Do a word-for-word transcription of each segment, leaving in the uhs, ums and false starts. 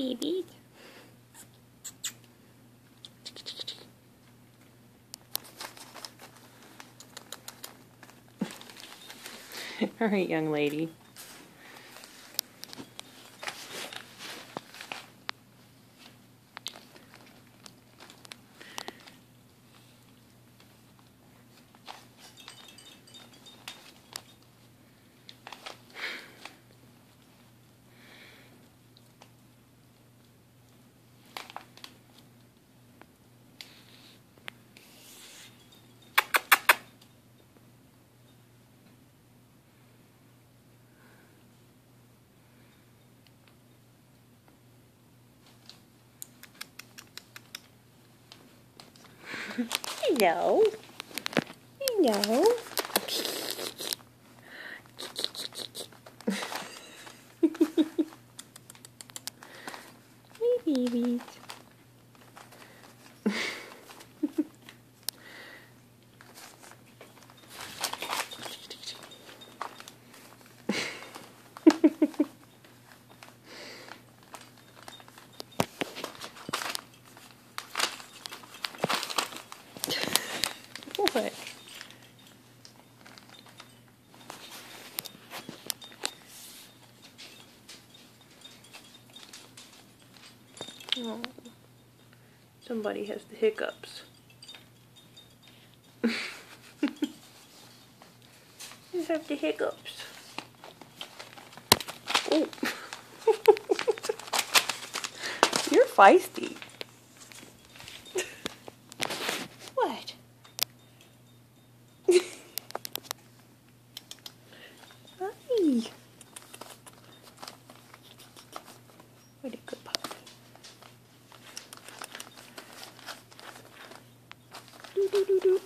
baby. All right, young lady. Hello. Hello. Hey, babies. What? Oh, somebody has the hiccups. You have the hiccups. Oh. You're feisty. What? Hi. What a good puppy. Do do do do.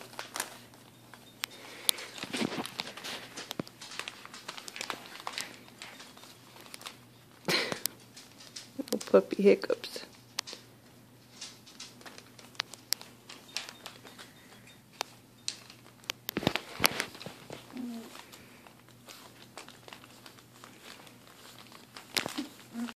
Little puppy hiccups.